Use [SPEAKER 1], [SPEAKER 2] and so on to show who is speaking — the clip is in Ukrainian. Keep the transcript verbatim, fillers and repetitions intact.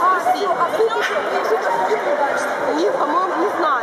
[SPEAKER 1] спроси.
[SPEAKER 2] А ты, а ты,
[SPEAKER 1] Ні, по-моєму, не знаю.